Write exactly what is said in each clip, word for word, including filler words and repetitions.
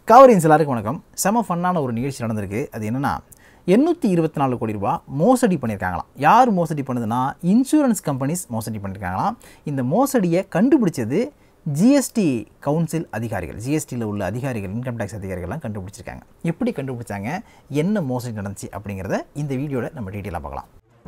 காவரின்ஸ் எல்லாருக்கும் வணக்கம். செம ஃபன்னான ஒரு நிகழ்ச்சி நடந்திருக்கு. அது என்னன்னா எண்ணூற்றி இருபத்தி நாலு கோடி ரூபாய் மோசடி பண்ணியிருக்காங்களாம். யார் மோசடி பண்ணுதுன்னா இன்சூரன்ஸ் கம்பெனிஸ் மோசடி பண்ணியிருக்காங்களாம். இந்த மோசடியை கண்டுபிடிச்சது ஜிஎஸ்டி கவுன்சில் அதிகாரிகள், ஜிஎஸ்டியில் உள்ள அதிகாரிகள், இன்கம் டேக்ஸ் அதிகாரிகள்லாம் கண்டுபிடிச்சிருக்காங்க. எப்படி கண்டுபிடிச்சாங்க, என்ன மோசடி நடந்துச்சு அப்படிங்கிறத இந்த வீடியோவில் நம்ம டீட்டெயிலாக பார்க்கலாம்.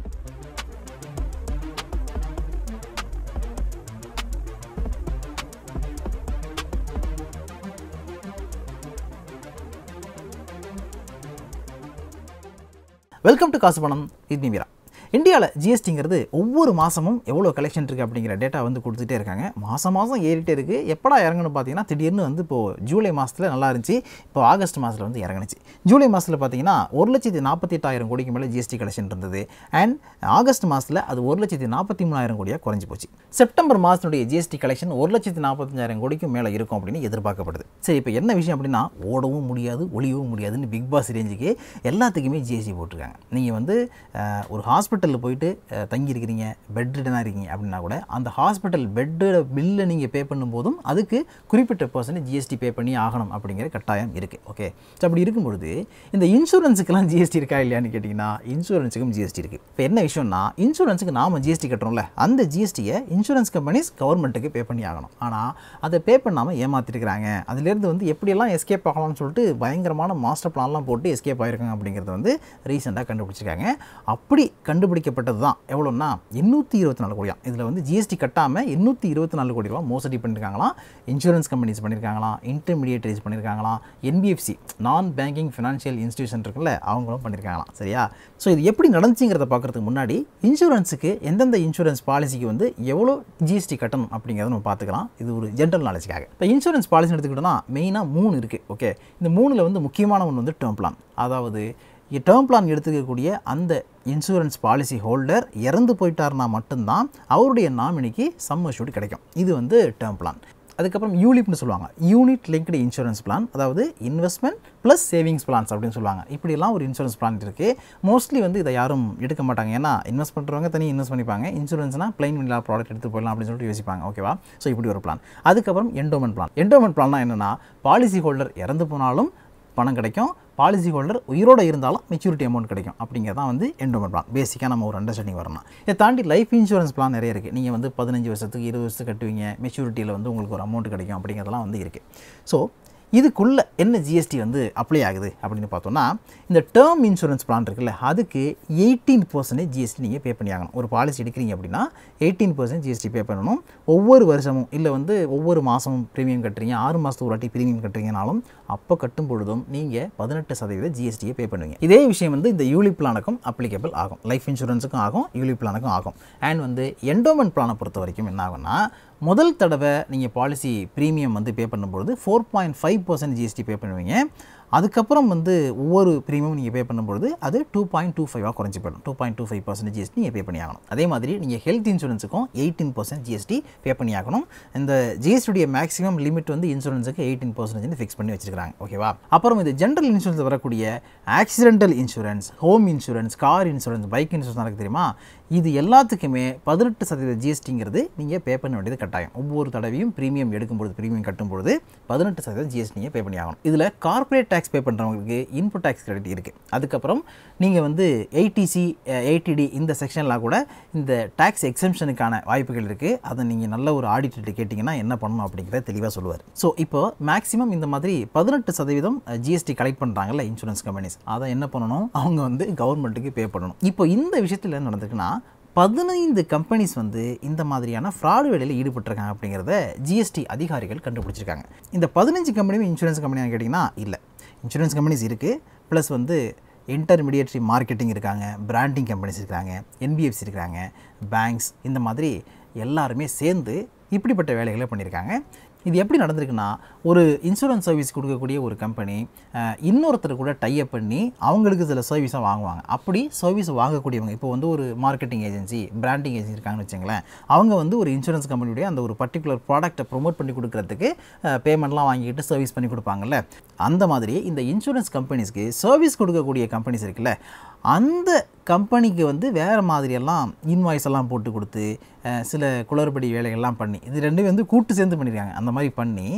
வெல்கம் டு காசு பணம் வித் மீ மீரா. இந்தியாவில் ஜிஎஸ்டிங்கிறது ஒவ்வொரு மாதமும் எவ்வளோ கலெக்ஷன் இருக்குது அப்படிங்கிற டேட்டா வந்து கொடுத்துட்டே இருக்காங்க. மாதம் மாதம் ஏறிட்டே இருக்குது. எப்படா இறங்கணும் பார்த்தீங்கன்னா திடீர்னு வந்து இப்போது ஜூலை மாதத்தில் நல்லா இருந்துச்சு, இப்போ ஆகஸ்ட் மாதத்தில் வந்து இறங்குனுச்சு. ஜூலை மாதத்தில் பார்த்தீங்கன்னா ஒரு லட்சத்தி நாற்பத்தி எட்டாயிரம் கோடிக்கு மேலே ஜிஎஸ்டி கலெக்ஷன் இருந்தது. அண்ட் ஆகஸ்ட் மாதத்தில் அது ஒரு லட்சத்தி நாற்பத்தி மூணாயிரம் கோடியாக குறைஞ்சி போச்சு. செப்டம்பர் மாதத்துடைய ஜிஎஸ்டி கலெக்ஷன் ஒரு லட்சத்தி நாற்பத்தஞ்சாயிரம் கோடிக்கு மேலே இருக்கும் அப்படின்னு எதிர்பார்க்கப்படுது. சரி, இப்போ என்ன விஷயம் அப்படின்னா ஓடவும் முடியாது, ஒளியவும் முடியாதுன்னு பிக் பாஸ் ரேஞ்சுக்கு எல்லாத்துக்குமே ஜிஎஸ்டி போட்டிருக்காங்க. நீங்கள் வந்து ஒரு ஹாஸ்பிட்டல் போயிட்டு தங்கியிருக்கிறீங்க, பெட் ரிடனாக இருக்கீங்க அப்படின்னா கூட அந்த ஹாஸ்பிட்டல் பெட்டோட பில்லை நீங்கள் பே பண்ணும்போதும் அதுக்கு குறிப்பிட்ட பர்சன்டேஜ் ஜிஎஸ்டி பே பண்ணி ஆகணும் அப்படிங்கிற கட்டாயம் இருக்குது. ஓகே, ஸோ அப்படி இருக்கும்பொழுது இந்த இன்சூரன்ஸுக்கெல்லாம் ஜிஎஸ்டி இருக்கா இல்லையான்னு கேட்டிங்கன்னா இன்சூரன்ஸுக்கும் ஜிஎஸ்டி இருக்குது. இப்போ என்ன விஷயம்னா இன்சூரன்ஸுக்கு நாம் ஜிஎஸ்டி கட்டுறோம்ல, அந்த ஜிஎஸ்டியை இன்சூரன்ஸ் கம்பெனிஸ் கவர்மெண்ட்டுக்கு பே பண்ணி ஆகணும். ஆனால் அதை பே பண்ணாமல் ஏமாற்றிருக்கிறாங்க. அதுலேருந்து வந்து எப்படியெல்லாம் எஸ்கேப் ஆகலாம்னு சொல்லிட்டு பயங்கரமான மாஸ்டர் பிளான்லாம் போட்டு எஸ்கேப் ஆகிருக்காங்க அப்படிங்கிறத வந்து ரீசெண்டாக கண்டுபிடிச்சிருக்காங்க. அப்படி கண்டுபிடிக்கப்பட்டது தான் எவ்வளோன்னா எண்ணூற்றி இருபத்தி நாலு கோடியா. இதில் வந்து ஜிஎஸ்டி கட்டாமல் எண்ணூற்றி இருபத்தி நாலு கோடி ரூபா மோசடி பண்ணியிருக்காங்களாம். இன்சூரன்ஸ் கம்பெனிஸ் பண்ணியிருக்காங்களாம், இன்டர்மீடியேட்டரிஸ் பண்ணியிருக்காங்களாம், NBFC non banking financial institution இருக்குல்ல அவங்களும் பண்ணியிருக்காங்களாம். சரியா? ஸோ இது எப்படி நடந்துச்சுங்கிறத பார்க்குறதுக்கு முன்னாடி இன்சூரன்ஸுக்கு எந்தெந்த இன்சூரன்ஸ் பாலிசிக்கு வந்து எவ்வளோ ஜிஎஸ்டி கட்டணும் அப்படிங்கிறத நம்ம பார்த்துக்கலாம். இது ஒரு ஜென்ரல் நாலேஜுக்காக. இப்போ இன்சூரன்ஸ் பாலிசி எடுத்துக்கிட்டோம்னா மெயினாக மூணு இருக்குது. ஓகே, இந்த மூணில் வந்து முக்கியமான ஒன்று வந்து டேர்ம் பிளான். அதாவது டேர்ம் பிளான் எடுத்துக்கக்கூடிய அந்த இன்சூரன்ஸ் பாலிசி ஹோல்டர் இறந்து போயிட்டார்னா மட்டும்தான் அவருடைய நாமினிக்கு சம் அஷ்யூர்ட் கிடைக்கும். இது வந்து டேர்ம் பிளான். அதுக்கப்புறம் யூலிப்னு சொல்லுவாங்க, யூனிட் லிங்க்டு இன்சூரன்ஸ் பிளான், அதாவது இன்வெஸ்ட்மெண்ட் ப்ளஸ் சேவிங்ஸ் பிளான்ஸ் அப்படின்னு சொல்லுவாங்க. இப்படிலாம் ஒரு இன்சூரன்ஸ் பிளான் இருக்குது. மோஸ்ட்லி வந்து இதை யாரும் எடுக்க மாட்டாங்க. ஏன்னா இன்வெஸ்ட் பண்ணுறவங்க தனி இன்வெஸ்ட் பண்ணிப்பாங்க, இன்சூரன்ஸ்னால் பிளைன் வில்லா ப்ராடக்ட் எடுத்து போயிடலாம் அப்படின்னு சொல்லிட்டு யோசிப்பாங்க. ஓகேவா? ஸோ இப்படி ஒரு பிளான். அதுக்கப்புறம் என்டோமெண்ட் பிளான். என்டோமெண்ட் பிளான்னா என்னென்னா பாலிசி ஹோல்டர் இறந்து போனாலும் பணம் கிடைக்கும், பாலிசி ஹோல்டர் உயிரோடு இருந்தாலும் மெச்சூரிட்டி அமௌண்ட் கிடைக்கும். அப்படிங்கிறதான் வந்து என்டோமெண்ட் பிளான். பேசிக்காக நம்ம ஒரு அண்டர்ஸ்டாண்டிங் வரணும். இதை தாண்டி லைஃப் இன்சூரன்ஸ் பிளான் நிறைய இருக்குது. நீங்கள் வந்து பதினஞ்சு வருஷத்துக்கு இருபது வருஷத்துக்கு கட்டுவீங்க, மெச்சூரிட்டியில் வந்து உங்களுக்கு ஒரு அமௌண்ட் கிடைக்கும் அப்படிங்கிறதெல்லாம் வந்து இருக்குது. ஸோ இதுக்குள்ளே என்ன ஜிஎஸ்டி வந்து அப்ளை ஆகுது அப்படின்னு பார்த்தோன்னா இந்த டேர்ம் இன்சூரன்ஸ் பிளான் இருக்குல்ல அதுக்கு எயிட்டீன் பர்சன்டேஜ் ஜிஎஸ்டி நீங்கள் பே பண்ணி ஆகணும். ஒரு பாலிசி எடுக்கிறீங்க அப்படின்னா எயிட்டீன் பர்சன்ட் ஜிஎஸ்டி பே பண்ணணும். ஒவ்வொரு வருஷமும் இல்லை வந்து ஒவ்வொரு மாதமும் ப்ரீமியம் கட்டுறீங்க, ஆறு மாதத்துக்கு ஒரு வாட்டி ப்ரீமியம் கட்டுறீங்கனாலும் அப்போ கட்டும் பொழுதும் நீங்கள் பதினெட்டு சதவீத ஜிஎஸ்டியை பே பண்ணுவீங்க. இதே விஷயம் வந்து இந்த யூலிப் பிளானுக்கும் அப்ளிகபிள் ஆகும், லைஃப் இன்சூரன்ஸுக்கும் ஆகும், யூலிப் பிளானுக்கும் ஆகும். அண்ட் வந்து என்டோமெண்ட் பிளானை பொறுத்த வரைக்கும் என்ன ஆகும்னா முதல் தடவை நீங்கள் பாலிசி ப்ரீமியம் வந்து பே பண்ணும்பொழுது four point five percent GST pay பண்ணுவீங்க. அதுக்கப்புறம் வந்து ஒவ்வொரு ப்ரீமியம் நீங்கள் பே பண்ணும்பொழுது அது டூ பாயிண்ட் டூ ஃபைவாக குறைஞ்சி போயிடும். Two point two five percent GST நீங்கள் பே பண்ணி ஆகணும். அதே மாதிரி நீங்கள் ஹெல்த் இன்சூரன்ஸுக்கும் எயிட்டீன் பர்சன்ட் ஜிஎஸ்டி பே பண்ணி ஆகணும். இந்த ஜிஎஸ்டியுடைய மேக்ஸிமம் லிமிட் வந்து இன்சூரன்ஸுக்கு எயிட்டீன் பர்சன்டேஜ் ஃபிக்ஸ் பண்ணி வச்சிருக்காங்க. ஓகேவா? அப்புறம் இது ஜென்ரல் இன்சூரன்ஸ் வரக்கூடிய accidental insurance, home insurance, car insurance, bike insurance எனக்கு தெரியுமா, இது எல்லாத்துக்குமே பதினெட்டு சதவீத ஜிஎஸ்டிங்கிறது நீங்கள் பே பண்ண வேண்டியது கட்டாயம். ஒவ்வொரு தடவையும் ப்ரீமியம் எடுக்கும்பொழுது, ப்ரீமியம் கட்டும்பொழுது பதினெட்டு சதவீத ஜிஎஸ்டி நீங்கள் பே பண்ணி ஆகணும். இதில் கார்பரேட் டேக்ஸ் பே பண்ணுறவங்களுக்கு இன்புட் டேக்ஸ் கிரெடிட் இருக்குது. அதுக்கப்புறம் நீங்கள் வந்து எயிட்டிசி எயிட்டிடி இந்த செக்ஷனில் கூட இந்த டேக்ஸ் எக்ஸம்ஷனுக்கான வாய்ப்புகள் இருக்குது. அதை நீங்கள் நல்ல ஒரு ஆடிட்டர்கிட்ட கேட்டிங்கன்னா என்ன பண்ணணும் அப்படிங்கிறத தெளிவாக சொல்லுவார். ஸோ இப்போ மேக்ஸிமம் இந்த மாதிரி பதினெட்டு சதவீதம் ஜிஎஸ்டி கலெக்ட் பண்ணுறாங்கல்ல இன்சூரன்ஸ் கம்பெனிஸ், அதை என்ன பண்ணணும், அவங்க வந்து கவர்மெண்ட்டுக்கு பே பண்ணணும். இப்போ இந்த விஷயத்தில் என்ன நடந்திருக்குன்னா பதினைந்து கம்பெனிஸ் வந்து இந்த மாதிரியான ஃப்ராடு வேலையில் ஈடுபட்டிருக்காங்க அப்படிங்கிறத ஜிஎஸ்டி அதிகாரிகள் கண்டுபிடிச்சிருக்காங்க. இந்த பதினஞ்சு கம்பெனியும் இன்சூரன்ஸ் கம்பெனியாக கேட்டிங்கன்னா இல்லை, இன்சூரன்ஸ் கம்பெனிஸ் இருக்குது, ப்ளஸ் வந்து இன்டர்மீடியேட்ரி மார்க்கெட்டிங் இருக்காங்க, பிராண்டிங் கம்பெனிஸ் இருக்காங்க, என்பிஎஃப்சி இருக்காங்க, பேங்க்ஸ், இந்த மாதிரி எல்லாருமே சேர்ந்து இப்படிப்பட்ட வேலைகளை பண்ணியிருக்காங்க. இது எப்படி நடந்திருக்குன்னா ஒரு இன்சூரன்ஸ் சர்வீஸ் கொடுக்கக்கூடிய ஒரு கம்பெனி இன்னொருத்தர் கூட டைப் பண்ணி அவங்களுக்கு சில சர்வீஸாக வாங்குவாங்க. அப்படி சர்வீஸ் வாங்கக்கூடியவங்க இப்போ வந்து ஒரு மார்க்கெட்டிங் ஏஜென்சி, பிராண்டிங் ஏஜென்சி இருக்காங்கன்னு வச்சுங்களேன், அவங்க வந்து ஒரு இன்சூரன்ஸ் கம்பெனியுடைய அந்த ஒரு பர்டிகுலர் ப்ராடக்ட்டை ப்ரொமோட் பண்ணி கொடுக்கறதுக்கு பேமெண்ட்லாம் வாங்கிட்டு சர்வீஸ் பண்ணி கொடுப்பாங்கல்ல, அந்த மாதிரி இந்த இன்சூரன்ஸ் கம்பெனிஸ்க்கு சர்வீஸ் கொடுக்கக்கூடிய கம்பெனிஸ் இருக்குல்ல, அந்த கம்பெனிக்கு வந்து வேறு மாதிரியெல்லாம் இன்வாய்ஸ் எல்லாம் போட்டு கொடுத்து சில குளறுபடி வேலைகள்லாம் பண்ணி இது ரெண்டுமே வந்து கூட்டு சேர்ந்து பண்ணியிருக்காங்க. அந்த மாதிரி பண்ணி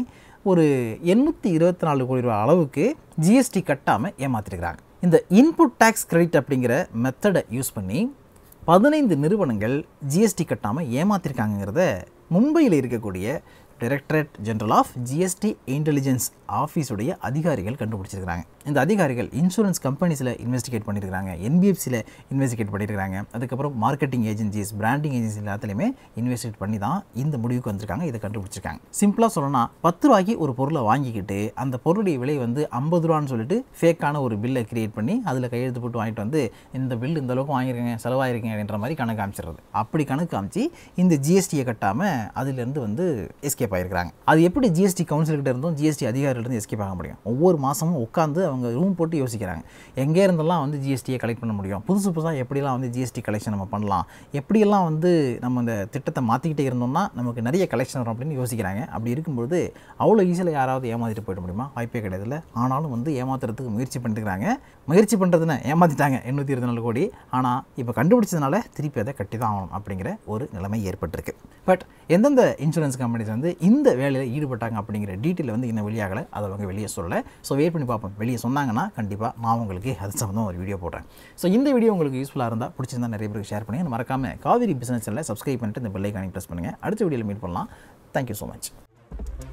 ஒரு எண்ணூற்றி இருபத்தி நாலு கோடி ரூபா அளவுக்கு ஜிஎஸ்டி கட்டாமல் ஏமாற்றிருக்கிறாங்க. இந்த இன்புட் டேக்ஸ் கிரெடிட் அப்படிங்கிற மெத்தடை யூஸ் பண்ணி பதினைந்து நிறுவனங்கள் ஜிஎஸ்டி கட்டாமல் ஏமாற்றிருக்காங்கிறத மும்பையில் இருக்கக்கூடிய directorate general of GST intelligence ஆஃபீஸுடைய அதிகாரிகள் கண்டுபிடிச்சிருக்கிறாங்க. இந்த அதிகாரிகள் இன்சூரன்ஸ் கம்பெனிஸில் இன்வெஸ்டிகேட் பண்ணியிருக்காங்க, என்பிஎஃப்சியில் இன்வெஸ்டிகேட் பண்ணியிருக்காங்க, அதுக்கப்புறம் மார்க்கெட்டிங் ஏஜென்சிஸ், பிராண்டிங் ஏஜென்சி எல்லாத்துலேயுமே இன்வெஸ்டிகேட் பண்ணி தான் இந்த முடிவுக்கு வந்திருக்காங்க, இதை கண்டுபிடிச்சிருக்காங்க. சிம்பிளாக சொல்லணும்னா பத்து ரூபாய்க்கு ஒரு பொருளை வாங்கிக்கிட்டு அந்த பொருளுடைய விலை வந்து ஐம்பது ரூபான்னு சொல்லிட்டு ஃபேக்கான ஒரு பில்லை கிரியேட் பண்ணி அதில் கையெழுத்து போட்டு வாங்கிட்டு வந்து இந்த பில் இந்த அளவுக்கு வாங்கியிருக்கேங்க, செலவாயிருக்கேன் அப்படின்ற மாதிரி கணக்கு காமிச்சிடுறது. அப்படி கணக்கு காமிச்சு இந்த ஜிஎஸ்டியை கட்டாமல் அதிலிருந்து வந்து எஸ்கேப் ஆகிருக்கிறாங்க. அது எப்படி ஜிஎஸ்டி கவுன்சில்கிட்ட இருந்தும் ஜிஎஸ்டி அதிகாரிகளிருந்து எஸ்கேப் ஆக முடியும்? ஒவ்வொரு மாதமும் உட்காந்து அவங்க ரூம் போட்டு யோசிக்கிறாங்க, எங்கே இருந்தெல்லாம் வந்து ஜிஎஸ்டியை கலெக்ட் பண்ண முடியும், புதுசு புதுசாக எப்படிலாம் வந்து ஜிஎஸ்டி கலெக்ஷன் நம்ம பண்ணலாம், எப்படியெல்லாம் வந்து நம்ம இந்த திட்டத்தை மாற்றிக்கிட்டே இருந்தோம்னா நமக்கு நிறைய கலெக்ஷன் வரும் அப்படின்னு யோசிக்கிறாங்க. அப்படி இருக்கும்போது அவ்வளோ ஈஸியில் யாராவது ஏமாற்றிட்டு போயிட முடியுமா? வாய்ப்பே கிடையாதுல்ல. ஆனாலும் வந்து ஏமாத்துறதுக்கு முயற்சி பண்ணிட்டுருக்காங்க. முயற்சி பண்ணுறதுன்னு ஏமாற்றிட்டாங்க எண்ணூற்றி இருபத்தி நாலு கோடி. ஆனால் இப்போ கண்டுபிடிச்சதுனால திருப்பி அதை கட்டி தான் ஆகணும் அப்படிங்கிற ஒரு நிலைமை ஏற்பட்டிருக்கு. பட் எந்தெந்த இன்சூரன்ஸ் கம்பெனிஸ் வந்து இந்த வேலையில் ஈடுபட்டாங்க அப்படிங்கிற டீட்டெயில் வந்து இன்னும் வெளியாகலை, அதை அவங்க வெளியே சொல்லலை. ஸோ வெயிட் பண்ணி பார்ப்போம். வெளியே சொன்னாங்கன்னா கண்டிப்பாக நான் உங்களுக்கு அது சம்மந்தம் ஒரு வீடியோ போடுறேன். ஸோ இந்த வீடியோ உங்களுக்கு யூஸ்ஃபுல்லாக இருந்தால் பிடிச்சிருந்தா நிறைய பேருக்கு ஷேர் பண்ணுங்கள். மறக்காமல் காவேரி பிஸ்னஸ் சேனலை சப்ஸ்கிரைப் பண்ணிட்டு இந்த பெல் ஐகானை ப்ரெஸ் பண்ணுங்கள். அடுத்த வீடியோவில் மீட் பண்ணலாம். Thank you so much.